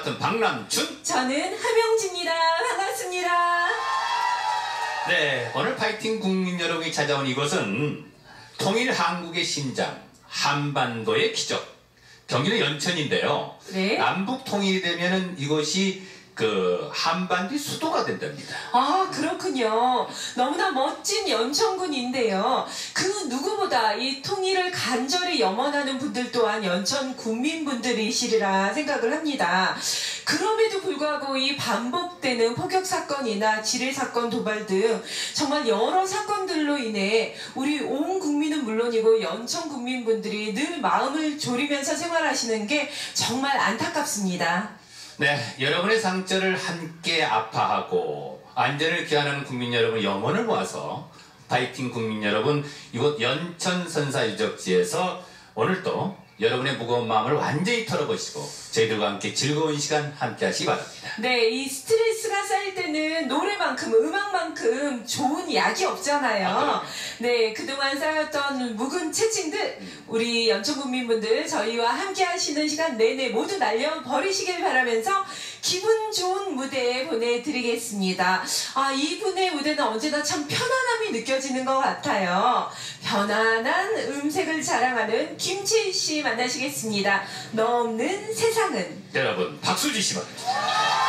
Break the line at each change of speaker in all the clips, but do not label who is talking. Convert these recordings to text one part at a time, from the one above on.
맡은 박남춘.
저는 함영지입니다. 반갑습니다.
네, 오늘 파이팅 국민 여러분이 찾아온 이곳은 통일 한국의 심장, 한반도의 기적, 경기도 연천인데요.
네.
남북 통일이 되면은 이곳이 그 한반도의 수도가 된답니다.
아, 그렇군요. 너무나 멋진 연천군인데요. 그 누구보다 이 통일을 간절히 염원하는 분들 또한 연천 국민분들이시리라 생각을 합니다. 그럼에도 불구하고 이 반복되는 포격 사건이나 지뢰 사건, 도발 등 정말 여러 사건들로 인해 우리 온 국민은 물론이고 연천 국민분들이 늘 마음을 졸이면서 생활하시는 게 정말 안타깝습니다.
네, 여러분의 상처를 함께 아파하고 안전을 기원하는 국민 여러분 영혼을 모아서 파이팅 국민 여러분, 이곳 연천 선사유적지에서 오늘 또 여러분의 무거운 마음을 완전히 털어보시고 저희들과 함께 즐거운 시간 함께 하시기 바랍니다.
네, 이 스트레스가 쌓일 때는 노래만큼, 음악만큼 좋은 약이 없잖아요. 네, 그동안 쌓였던 묵은 채찍들, 우리 연천 국민분들 저희와 함께 하시는 시간 내내 모두 날려버리시길 바라면서 기분 좋은 무대 보내드리겠습니다. 아, 이분의 무대는 언제나 참 편안함이 느껴지는 것 같아요. 편안한 음색을 자랑하는 김채희 씨 만나시겠습니다. 너 없는 세상은.
여러분 박수 주시기 바랍니다.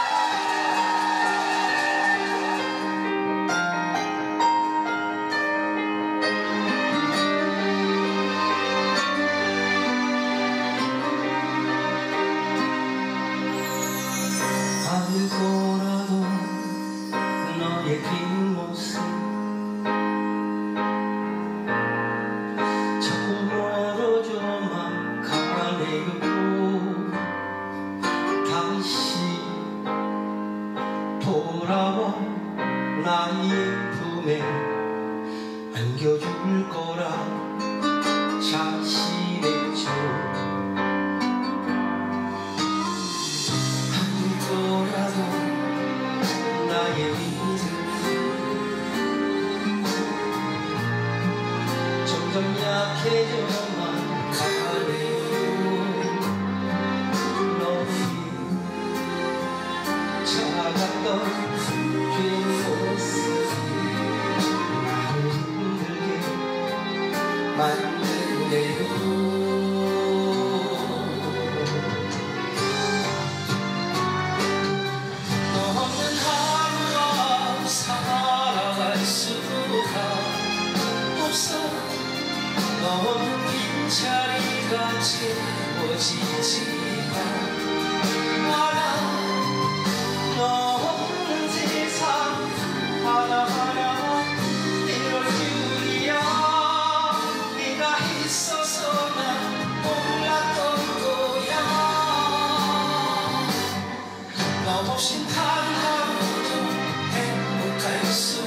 알고라도 너의 뒷모습 자꾸 멀어져만 가네요. 다시 돌아와 나의 품에 안겨줄 거라 자신했죠. 나의 믿음 점점 약해져만 가네요. 너의 차갑던 뒷모습이 나를 힘들게 만드네요. 너 없는 빈자리가 채워지지가 않아. 너 없는 세상 하나하나 이럴 줄이야. 네가 있어서 난 몰랐던 거야. 너 없인 단 하루도 행복할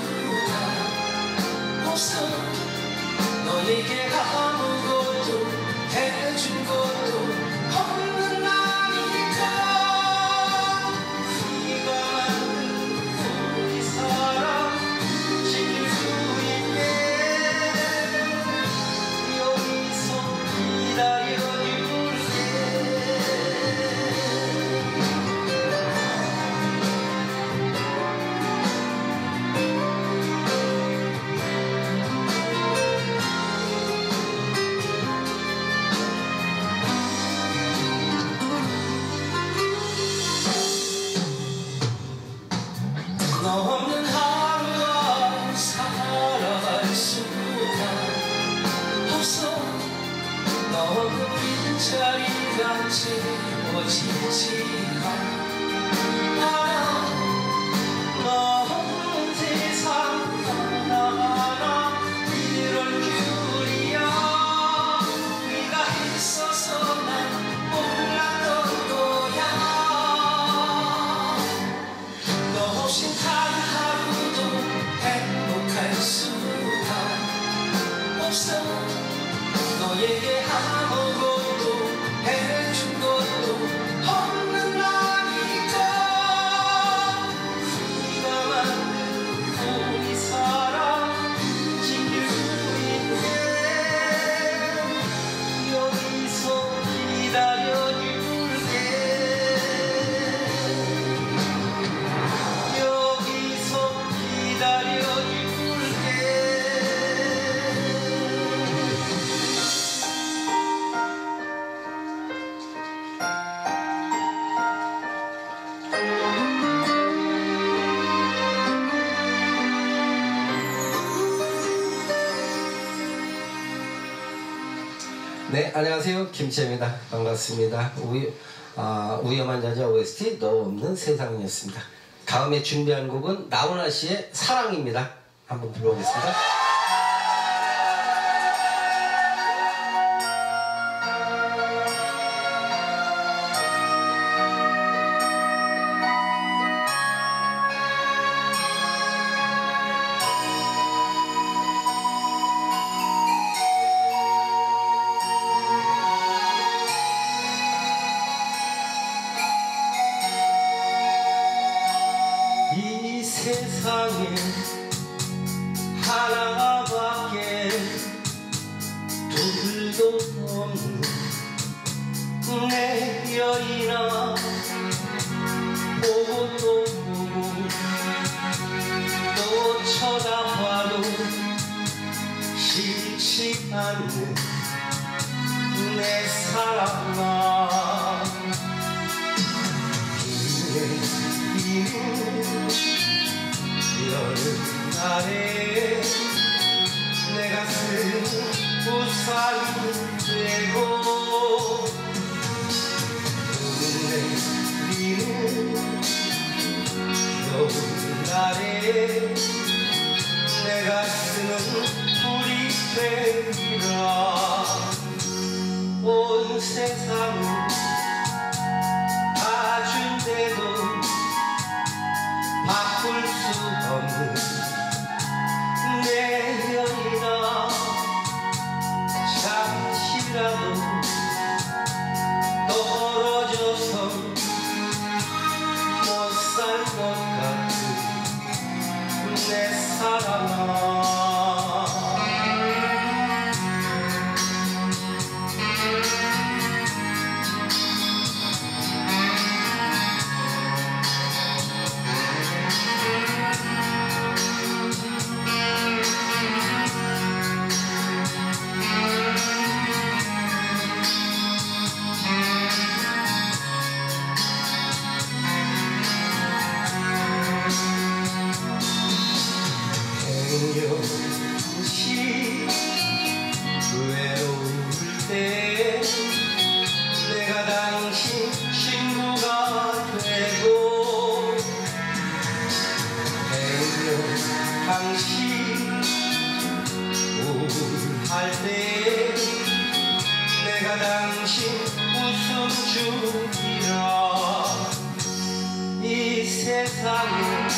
수가 없어. 너에게 아무것도 해준 것도 없는 나니까. 네가 만든 우리 사랑 지킬 수 있게 여기서 기다려줄게. 너 없는 하루가 살아갈 수가 없어. 너 없는 빈자리가 채워지지가 않아. 너 없는 세상 하나하나 이럴 줄이야. 네가 있어서 난 몰랐던 거야. 너 없인 행복할 수가 없어. 너에게 아무것도 해준 것도 없는 나니까.
네, 안녕하세요. 김치입니다. 반갑습니다. 위험한 여자 OST 너 없는 세상이었습니다. 다음에 준비한 곡은 나훈아 씨의 사랑입니다. 한번 불러보겠습니다. 이 세상에 하나밖에 둘도 없는 내 여인아 보고 또 보고 또 쳐다봐도 싫지 않는 내 사랑아 여름날에 내 가슴 우산이 되고 내리는 겨울날에 내 가슴은 불이 되리라 온 세상을 다 준대도 바꿀 수 없는 내 여인아 잠시라도 떨어져서 못 살 것 같은 내 사랑아 행여시 외로울 때 내가 당신 친구가 되고 행여 당신 우울할 때 내가 당신 웃음 주리라 이 세상에